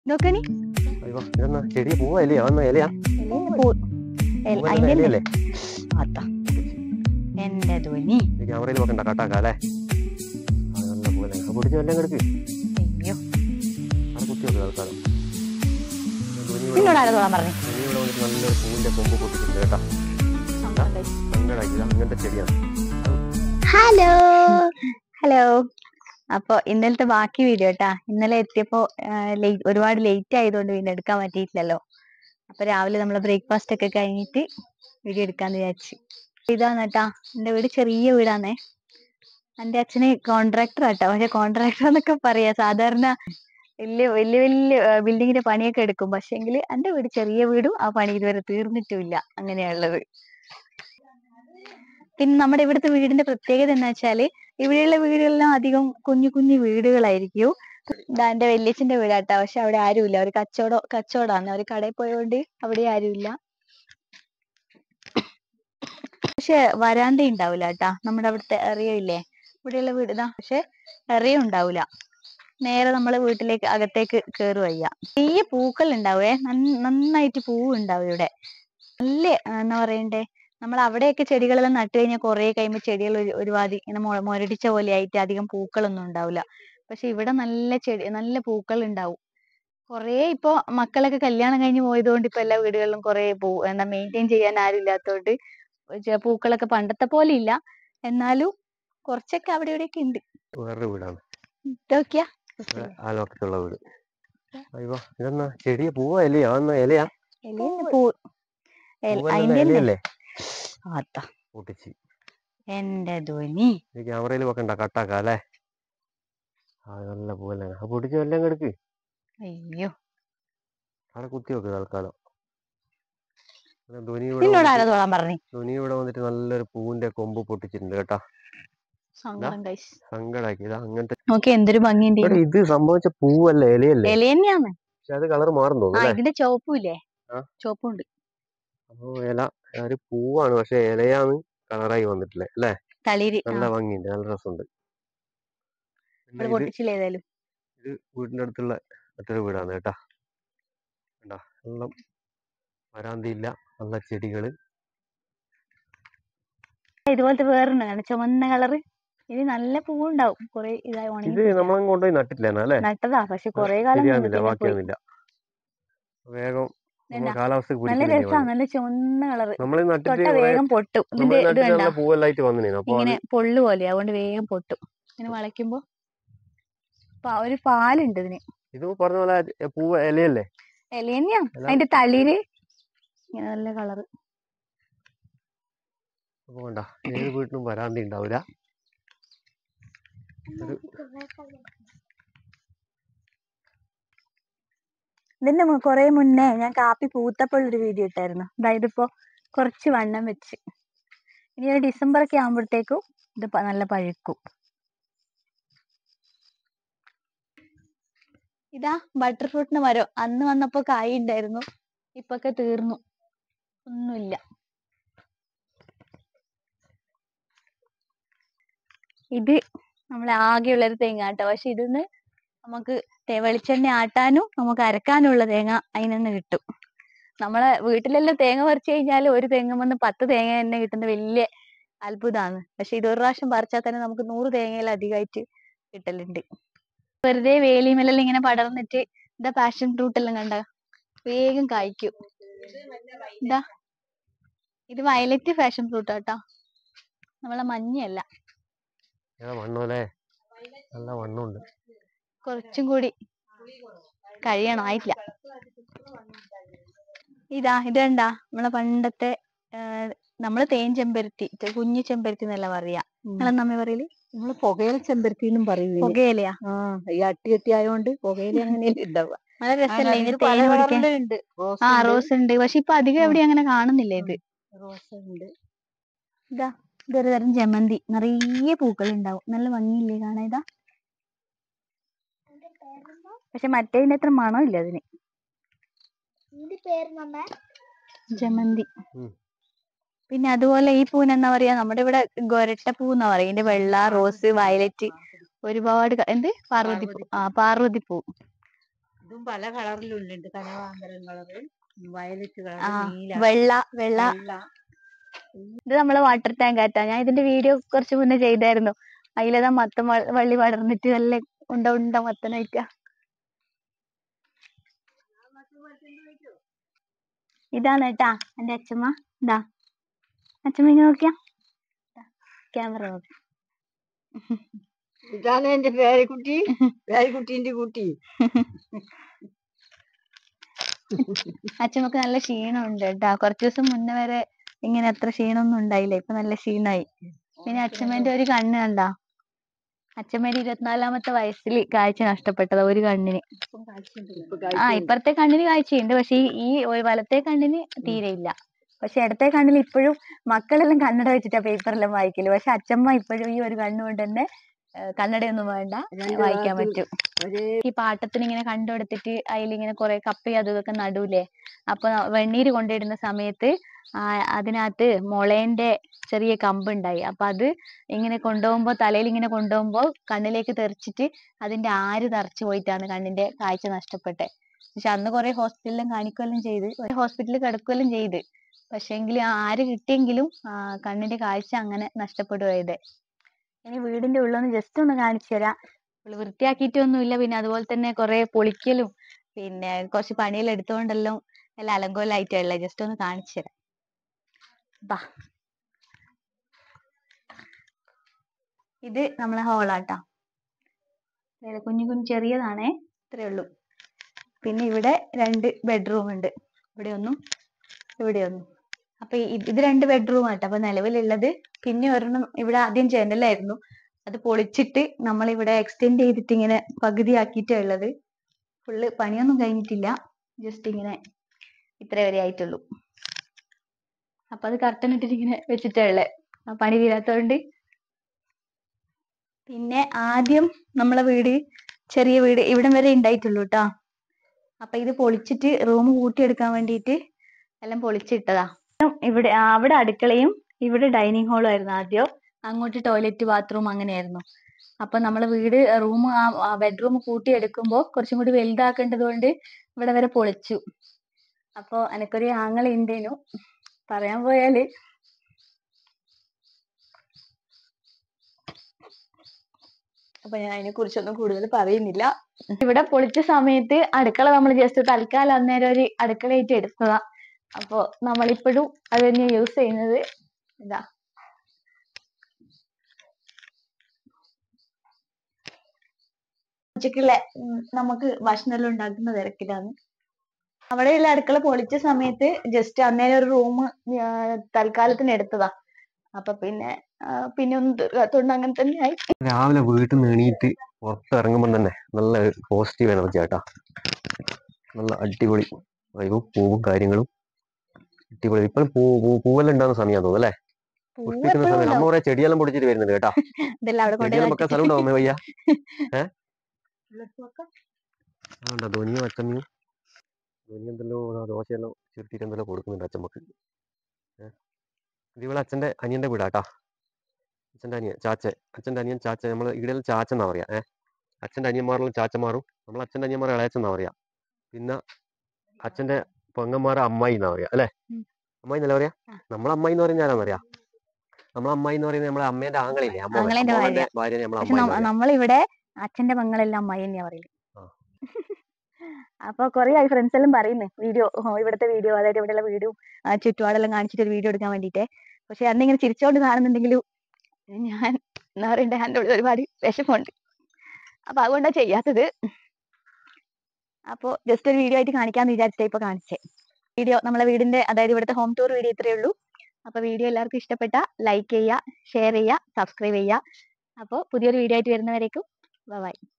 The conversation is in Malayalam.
നോക്കനി അയ്യോ ഇതെന്നാ ചെടിയ പൂവാ ഇലയാ വന്ന ഇലയാ അതിന്റെ ഇലയല്ലേ അതാ എന്റെ ധ്വനി ക്യാമറയിൽ വെക്കണ്ട കട്ടാക്കാല്ലേ നല്ല പോലെ പൊടിച്ച് എല്ലാം കിടക്ക് അയ്യോ അവിടെ കുത്തി വെക്കുക ആൾക്കാരും നിന്നോട് ആരാ തൊടാൻ പറഞ്ഞു ഇവിടെ വന്നിട്ട് നല്ലൊരു പൂവിന്റെ കൊമ്പ് പൊട്ടിച്ചിട്ടുണ്ട് കേട്ടാ സങ്കടാക്കി അങ്ങനത്തെ ചെടിയാണ്. Hello hello. അപ്പൊ ഇന്നലത്തെ ബാക്കി വീഡിയോ കേട്ടാ. ഇന്നലെ എത്തിയപ്പോ ഒരുപാട് ലേറ്റ് ആയതുകൊണ്ട് പിന്നെ എടുക്കാൻ പറ്റിയിട്ടില്ലല്ലോ. അപ്പൊ രാവിലെ നമ്മള് ബ്രേക്ക്ഫാസ്റ്റ് ഒക്കെ കഴിഞ്ഞിട്ട് വീഡിയോ എടുക്കാന്ന് വിചാരിച്ചു. ഇതാന്ന് കേട്ടാ എന്റെ വീട്, ചെറിയ വീടാന്നേ. എന്റെ അച്ഛന് കോൺട്രാക്ടർ ആട്ടോ. പക്ഷെ കോൺട്രാക്ടർ എന്നൊക്കെ പറയാ, സാധാരണ വലിയ വലിയ വലിയ ബിൽഡിങ്ങിന്റെ പണിയൊക്കെ എടുക്കും. പക്ഷെങ്കിൽ എന്റെ വീട് ചെറിയ വീടും ആ പണി ഇതുവരെ തീർന്നിട്ടുമില്ല, അങ്ങനെയുള്ളത്. പിന്നെ നമ്മുടെ ഇവിടുത്തെ വീടിന്റെ പ്രത്യേകത എന്ന് വെച്ചാല്, ഇവിടെയുള്ള വീടുകളെല്ലാം അധികം കുഞ്ഞു കുഞ്ഞു വീടുകളായിരിക്കും. എന്റെ വല്യച്ഛന്റെ വീടാട്ടാ. പക്ഷെ അവിടെ ആരുമില്ല, ഒരു കച്ചവടാന്ന്. ഒരു കടയിൽ പോയോണ്ട് അവിടെ ആരുമില്ല. പക്ഷെ വരാന്ത ഉണ്ടാവില്ല കേട്ടാ. നമ്മുടെ അവിടുത്തെ എറിയയില്ലേ, ഇവിടെയുള്ള വീട് ഇതാ. പക്ഷെ എറിയ ഉണ്ടാവില്ല. നേരെ നമ്മള് വീട്ടിലേക്ക് അകത്തേക്ക് കേറുവയ്യ. വലിയ പൂക്കൾ ഉണ്ടാവേ, നന്നായിട്ട് പൂവ് ഉണ്ടാവും ഇവിടെ. നല്ല എന്നാ പറയണ്ടേ, നമ്മൾ അവിടെയൊക്കെ ചെടികളെല്ലാം നട്ടു കഴിഞ്ഞാൽ കുറെ കഴിയുമ്പോൾ ചെടികൾ ഒരുപാട് ഇങ്ങനെ മുരടിച്ച പോലെ ആയിട്ട് അധികം പൂക്കളൊന്നും ഉണ്ടാവില്ല. പക്ഷെ ഇവിടെ നല്ല പൂക്കൾ ഉണ്ടാവും. കൊറേ ഇപ്പൊ മക്കളൊക്കെ കല്യാണം കഴിഞ്ഞ് പോയതുകൊണ്ട് ഇപ്പൊ എല്ലാ വീടുകളിലും കുറെ എന്താ മെയിൻറ്റെയിൻ ചെയ്യാൻ ആരും ഇല്ലാത്തതുകൊണ്ട് പൂക്കളൊക്കെ പണ്ടത്തെ പോലെ ഇല്ല. എന്നാലും കുറച്ചൊക്കെ അവിടെ ഇവിടെയൊക്കെ ഉണ്ട്. വേറൊരു വീടാണ് ഇതൊക്കെയാ ആലോക്കത്തുള്ള വീട്. അയ്യോ ഇതെന്നാ ചെടിയ പൂവാ ഇലയാ വന്ന ഇലയാ അതിന്റെ ഇലയല്ലേ അതാ പൊട്ടിച്ച്. എന്റെ ധ്വനി ക്യാമറയിൽ വെക്കണ്ട കട്ടാക്കാല്ലേ. നല്ല പോലെ പൊടിച്ച് എല്ലാം കിടക്ക്. അയ്യോ അവിടെ കുത്തി വെക്കുക തൽക്കാലം. നിന്നോട് ആരാ തൊടാൻ പറഞ്ഞു? ധ്വനി ഇവിടെ വന്നിട്ട് നല്ലൊരു പൂവിന്റെ കൊമ്പ് പൊട്ടിച്ചിട്ടുണ്ട് കേട്ടാ. സങ്കടാക്കി. ഇതാ അങ്ങനത്തെ നോക്കി എന്തൊരു ഭംഗിയുണ്ട്. ഇത് സംഭവിച്ച പൂവല്ല ഇലയല്ലേ? ഇല തന്നെയാന്ന്. പക്ഷെ അത് കളർ മാറും തോന്നുന്നു. ഇതിന്റെ ചോപ്പും ചോപ്പുണ്ട്. അപ്പൊ ഇല ഒരു പൂവാണ്, പക്ഷെ ഇലയാണ് കളറായി വന്നിട്ടില്ലേ അല്ലേ? നല്ല ഭംഗിയുണ്ട്, നല്ല രസമുണ്ട്. ഇത് വീടിന്റെ അടുത്തുള്ള മറ്റൊരു വീടാണ് കേട്ടാ. കണ്ടാ നല്ല വരാന്തിയില്ല, നല്ല ചെടികള്. ഇതുപോലത്തെ വേറൊരെണ്ണം ചുമന്ന കളറ്. ഇത് നല്ല പൂവുണ്ടാവും. കുറെ ഇതായി ഉണങ്ങി. ഇത് നമ്മളെ കൊണ്ടുപോയി നട്ടിട്ടില്ല അല്ലേ? നട്ടതാ, പക്ഷെ കുറെ കാലം ബാക്കിയൊന്നുമില്ല. വേഗം കാലാവസ്ഥക്ക് നല്ല രസമാണ്. നല്ല ചുവന്ന കളറ്. നമ്മള് നട്ടിട്ട് വേഗം പൊട്ടും. ഇതിന്റെ ഇത് കണ്ടാ പൂവെല്ലായിട്ട് വന്നിന്. ഇങ്ങനെ പൊള്ളു പോലെ, അതുകൊണ്ട് വേഗം പൊട്ടും. ഇങ്ങനെ വളയ്ക്കുമ്പോ ഒരു പാലുണ്ട് ഇതിന്. ഇത് പറഞ്ഞ പോലെ പൂവ് ഇലയല്ലേ? ഇല തന്നെയാ. അതിന്റെ തളിര് ഇങ്ങനെ നല്ല കളറ്. വേണ്ട ഏത് വീട്ടിലും വരാന്തി ഉണ്ടാവില്ല. ഇതിന്റെ കുറെ മുന്നേ ഞാൻ കാപ്പി പൂത്തപ്പോൾ ഒരു വീഡിയോ ഇട്ടായിരുന്നു. അതായത് ഇപ്പൊ കുറച്ച് വണ്ണം വെച്ച്. ഇനി ഒരു ഡിസംബർ ഒക്കെ ആകുമ്പോഴത്തേക്കും ഇത് നല്ല പഴുക്കും. ഇതാ ബട്ടർ ഫ്രൂട്ടിന്റെ മരം. അന്ന് വന്നപ്പോ കായ് ഉണ്ടായിരുന്നു, ഇപ്പൊക്കെ തീർന്നു, ഒന്നുമില്ല. ഇത് നമ്മളെ ആകെയുള്ളൊരു തേങ്ങാട്ടോ. പക്ഷെ ഇതിന്ന് നമുക്ക് വെളിച്ചെണ്ണ ആട്ടാനും നമുക്ക് അരക്കാനുള്ള തേങ്ങ അതിനൊന്ന് കിട്ടും. നമ്മളെ വീട്ടിലെല്ലാം തേങ്ങ പറിച്ചു കഴിഞ്ഞാൽ ഒരു തെങ്ങുമെന്ന് 10 തേങ്ങ തന്നെ കിട്ടുന്ന വലിയ അത്ഭുതമാണ്. പക്ഷെ ഇതൊരു പ്രാവശ്യം പറിച്ചാൽ തന്നെ നമുക്ക് 100 തേങ്ങയിലധികമായിട്ട് കിട്ടലുണ്ട്. വെറുതെ വേലിമലെല്ലാം ഇങ്ങനെ പടർന്നിട്ട് ഇതാ പാഷൻ ഫ്രൂട്ട് എല്ലാം കണ്ട വേഗം കായ്ക്കും. ഇതാ ഇത് വയലറ്റ് പാഷൻ ഫ്രൂട്ട് ആട്ടാ, നമ്മളെ മഞ്ഞയല്ല. നല്ല വണ്ണമുണ്ട്. കുറച്ചും കൂടി കഴിയണം, ആയിട്ടില്ല. ഇത് കണ്ടാ നമ്മളെ പണ്ടത്തെ നമ്മള് തേൻ ചെമ്പരത്തി, കുഞ്ഞു ചെമ്പരത്തി എന്നല്ല പറയാ. നിങ്ങളെന്താ അമ്മ പറയല്? നമ്മള് പുകയില ചെമ്പരത്തി എന്നും പറയും. പുകയിലയാ? ഈ അട്ടി ആയോണ്ട് പുകയില അങ്ങനെയല്ലേ ഉണ്ടാവുക. നല്ല രസമല്ലേ? റോസ് ഉണ്ട്, പക്ഷെ ഇപ്പൊ അധികം എവിടെ അങ്ങനെ കാണുന്നില്ല. ഇത് റോസ് ഉണ്ട്. ഇതൊരു തരം ജമന്തി, നിറയെ പൂക്കൾ ഉണ്ടാവും. നല്ല ഭംഗിയില്ലേ കാണാൻ? ഇതാ പക്ഷെ മറ്റേതിന്റെ അത്ര മണമില്ല അതിന്. ജമന്തി. പിന്നെ അതുപോലെ ഈ പൂവിന് എന്താ പറയാ, നമ്മുടെ ഇവിടെ ഗൊരട്ടപ്പൂ എന്നാ പറയാ. ഇതിന്റെ വെള്ള, റോസ്, വയലറ്റ്, ഒരുപാട് പാർവതിപ്പൂ. പാർവതിപ്പൂ. ഇതും പല കളറിലുണ്ട്, കനകാമ്പരം കളറ്, വയലറ്റ് കളറ്, നീല, വെള്ള വെള്ള. ഇത് നമ്മളെ വാട്ടർ ടാങ്ക് ആറ്റാ. ഞാൻ ഇതിന്റെ വീഡിയോ കുറച്ച് മുന്നേ ചെയ്തായിരുന്നു. അതിലേതാ മത്തം വള്ളി പടർന്നിട്ട് നല്ല ഉണ്ട ഉണ്ട മത്തനായിട്ടാ. ഇതാണ് കേട്ടാ എന്റെ അച്ഛമ്മ. ഇതാ അച്ഛമ്മ ഇങ്ങനെ നോക്കിയാ, ക്യാമറ നോക്കി. ഇതാണ് എന്റെ പേരക്കുട്ടി, പേരക്കുട്ടീന്റെ കുട്ടി. അച്ഛമ്മക്ക് നല്ല ക്ഷീണമുണ്ട് കേട്ടാ. കുറച്ചു ദിവസം മുന്നേ വരെ ഇങ്ങനെ അത്ര ക്ഷീണമൊന്നും ഉണ്ടായില്ല, ഇപ്പൊ നല്ല ക്ഷീണായി. പിന്നെ അച്ഛമ്മേന്റെ ഒരു കണ്ണ് കണ്ടാ, അച്ഛമ്മേന്റെ 24-ാമത്തെ വയസ്സിൽ കാഴ്ച നഷ്ടപ്പെട്ടതാ ഒരു കണ്ണിന്. ഇപ്പഴത്തെ കണ്ണിന് കാഴ്ചയുണ്ട്, പക്ഷെ ഈ വലത്തെ കണ്ണിന് തീരെയില്ല. പക്ഷെ ഇടത്തെ കണ്ണിൽ ഇപ്പോഴും മക്കളെല്ലാം കണ്ണട വെച്ചിട്ടാ പേപ്പറെല്ലാം വായിക്കല്. പക്ഷെ അച്ഛമ്മ ഇപ്പോഴും ഈ ഒരു കണ്ണുകൊണ്ട് തന്നെ കണ്ണടയൊന്നും വേണ്ട വായിക്കാൻ പറ്റും. ഈ പാട്ടത്തിന് ഇങ്ങനെ കണ്ടുകൊടുത്തിട്ട് അതിലിങ്ങനെ കുറെ കപ്പയും അതും ഇതൊക്കെ നടൂലേ. അപ്പൊ വെണ്ണീര് കൊണ്ടിടുന്ന സമയത്ത് അതിനകത്ത് മുളേന്റെ ചെറിയ കമ്പുണ്ടായി. അപ്പൊ അത് ഇങ്ങനെ കൊണ്ടുപോകുമ്പോ, തലയിൽ ഇങ്ങനെ കൊണ്ടുപോകുമ്പോ കണ്ണിലേക്ക് തെറിച്ചിട്ട് അതിന്റെ ആര് തെറിച്ചു പോയിട്ടാണ് കണ്ണിന്റെ കാഴ്ച നഷ്ടപ്പെട്ടെ. പക്ഷെ അന്ന് കുറെ ഹോസ്പിറ്റലിലും കാണിക്കുകയെല്ലാം ചെയ്ത്, ഹോസ്പിറ്റലിൽ കിടക്കുകയെല്ലാം ചെയ്ത്. പക്ഷെങ്കിൽ ആര് കിട്ടിയെങ്കിലും കണ്ണിന്റെ കാഴ്ച അങ്ങനെ നഷ്ടപ്പെടുകയത്. ഇനി വീടിന്റെ ഉള്ളൊന്ന് ജസ്റ്റ് ഒന്ന് കാണിച്ചു തരാം. വൃത്തിയാക്കിയിട്ടൊന്നുമില്ല. പിന്നെ അതുപോലെ തന്നെ കുറെ പൊളിക്കലും പിന്നെ കുറച്ച് പണിയെല്ലാം എടുത്തുകൊണ്ടെല്ലാം എല്ലാം അലങ്കോലായിട്ടുള്ള. ജസ്റ്റ് ഒന്ന് കാണിച്ചു തരാം. ബാ, ഇത് നമ്മളെ ഹോളാട്ടാ. കുഞ്ഞു കുഞ്ഞു ചെറിയതാണേ, ഇത്രേ ഉള്ളൂ. പിന്നെ ഇവിടെ 2 ബെഡ്റൂം ഉണ്ട്, ഇവിടെ ഒന്നും ഇവിടെ ഒന്നും. അപ്പൊ ഇത് 2 ബെഡ്റൂം ആട്ടോ അപ്പൊ നിലവിലുള്ളത്. പിന്നെ ഒരെണ്ണം ഇവിടെ ആദ്യം ജനലായിരുന്നു, അത് പൊളിച്ചിട്ട് നമ്മളിവിടെ എക്സ്റ്റെൻഡ് ചെയ്തിട്ട് ഇങ്ങനെ പകുതിയാക്കിയിട്ടാ ഉള്ളത്. ഫുള്ള് പണിയൊന്നും കഴിഞ്ഞിട്ടില്ല, ജസ്റ്റ് ഇങ്ങനെ ഇത്ര വരെ ആയിട്ടുള്ളൂ. അപ്പൊ അത് കർട്ടൻ ഇട്ടിട്ട് ഇങ്ങനെ വെച്ചിട്ടാ ഉള്ളത്, പണി തീരാത്തോണ്ട്. പിന്നെ ആദ്യം നമ്മളെ വീട് ചെറിയ വീട് ഇവിടം വരെ ഉണ്ടായിട്ടുള്ളൂ കേട്ടോ. അപ്പൊ ഇത് പൊളിച്ചിട്ട് റൂം കൂട്ടിയെടുക്കാൻ വേണ്ടിയിട്ട് എല്ലാം പൊളിച്ചിട്ടതാ. ഇവിടെ അവിടെ അടുക്കളയും ഇവിടെ ഡൈനിങ് ഹോളും ആയിരുന്നു ആദ്യം. അങ്ങോട്ട് ടോയ്ലറ്റ് ബാത്റൂം അങ്ങനെയായിരുന്നു. അപ്പൊ നമ്മള് വീട് റൂം ബെഡ്റൂം കൂട്ടിയെടുക്കുമ്പോ കുറച്ചും കൂടി വലുതാക്കേണ്ടത് കൊണ്ട് ഇവിടെ വരെ പൊളിച്ചു. അപ്പൊ എനക്കൊരു ആങ്ങള ഉണ്ടേനു, പറയാൻ പോയാല് അപ്പൊ ഞാൻ അതിനെ കുറിച്ചൊന്നും കൂടുതൽ പറയുന്നില്ല. ഇവിടെ പൊളിച്ച സമയത്ത് അടുക്കള നമ്മൾ ജസ്റ്റ് തൽക്കാലം അന്നേരം ഒരു അടുക്കളയായിട്ട് എടുത്തതാ. അപ്പൊ നമ്മളിപ്പോഴും അത് തന്നെ യൂസ് ചെയ്യുന്നത്. ഇതാ, ഉച്ചക്കുള്ള നമുക്ക് ഭക്ഷണം ഉണ്ടാക്കുന്ന തിരക്കിലാണ്. അവിടെയുള്ള അടുക്കള പൊളിച്ച സമയത്ത് ജസ്റ്റ് അന്നേരം ഒരു റൂം തൽക്കാലത്തിന് എടുത്തതാ. അപ്പൊ പിന്നെ ഒന്നും തീർക്കാത്തോണ്ട് അങ്ങനെ തന്നെ ആയി. രാവിലെ വീട്ടിൽ നിന്ന് എണീറ്റ് പുറത്തിറങ്ങുമ്പോൾ തന്നെ നല്ല പോസിറ്റീവ് എനർജി ആട്ടാ. നല്ല അടിപൊളി വൈബും പൂവും കാര്യങ്ങളും അടിപൊളി. ഇപ്പം പൂവെല്ലാം ഉണ്ടാകുന്ന സമയം തോന്നുന്നു അല്ലേ, പുഷ്പിക്കുന്ന സമയം. അമ്മ കുറെ ചെടിയെല്ലാം പൊടിച്ചിട്ട് വരുന്നുണ്ട് കേട്ടാ. ചെടിയെല്ലാം വെക്കാൻ സ്ഥലം ഉണ്ടാവും വയ്യ. അതുകൊണ്ടാ ധോനിയും അച്ചമ്മയും ധോനി എന്തെല്ലോ ദോശയെല്ലാം ചുരുട്ടിട്ട് എന്തെല്ലോ കൊടുക്കുന്നുണ്ട് അച്ചമ്മക്ക്. ഇത് ഇവിടെ അച്ഛൻ്റെ അനിയൻ്റെ വീടാട്ടാ. അച്ഛൻ്റെ അനിയൻ ചാച്ച, അച്ഛൻ്റെ അനിയൻ ചാച്ച. നമ്മൾ ഇവിടെ ചാച്ച എന്നാ പറയാ. അച്ഛൻ്റെ അനിയന്മാരെല്ലാം ചാച്ചമാറും, നമ്മൾ അച്ഛൻ്റെ അനിയന്മാരെ ഇളയച്ചെന്നാ പറയാ. പിന്നെ അച്ഛൻ്റെ പെങ്ങന്മാരെ അമ്മായി എന്നാ പറയാ അല്ലേ. അമ്മായി എന്നല്ല പറയാ. നമ്മളെ അമ്മായി എന്ന് പറയുന്നത് ഞാനാന്ന് പറയാ. നമ്മളെ അമ്മായി എന്ന് പറയുന്നത് നമ്മളെ അമ്മേന്റെ ആങ്ങളില്ലേ, അമ്മോന്റെ ഭാര്യ. നമ്മളിവിടെ അച്ഛന്റെ പെങ്ങളെല്ലാം അമ്മായി തന്നെയാ പറയല്. അപ്പൊ കൊറേ ആയി ഫ്രണ്ട്സ് എല്ലാം പറയുന്നേ വീഡിയോ, ഇവിടുത്തെ വീഡിയോ, അതായത് ഇവിടെയുള്ള വീഡിയോ ചുറ്റുപാടെല്ലാം കാണിച്ചിട്ട് ഒരു വീഡിയോ എടുക്കാൻ വേണ്ടിട്ടേ. പക്ഷെ അന്നിങ്ങനെ ചിരിച്ചോണ്ട് കാണുന്നുണ്ടെങ്കിലും ഞാൻ എന്താ പറയണ്ടേ, എൻ്റെ ഉള്ളിൽ ഒരുപാട് വിഷമമുണ്ട്. അപ്പൊ അതുകൊണ്ടാ ചെയ്യാത്തത്. അപ്പൊ ജസ്റ്റ് ഒരു വീഡിയോ ആയിട്ട് കാണിക്കാന്ന് വിചാരിച്ചിട്ടേ ഇപ്പൊ കാണിച്ചേ. വീഡിയോ നമ്മളെ വീടിന്റെ, അതായത് ഇവിടുത്തെ ഹോം ടൂർ വീഡിയോ ഇത്രയേ ഉള്ളൂ. അപ്പൊ വീഡിയോ എല്ലാവർക്കും ഇഷ്ടപ്പെട്ട ലൈക്ക് ചെയ്യുക, ഷെയർ ചെയ്യുക, സബ്സ്ക്രൈബ് ചെയ്യുക. അപ്പോൾ പുതിയൊരു വീഡിയോ ആയിട്ട് വരുന്നവരേക്കും ബൈ.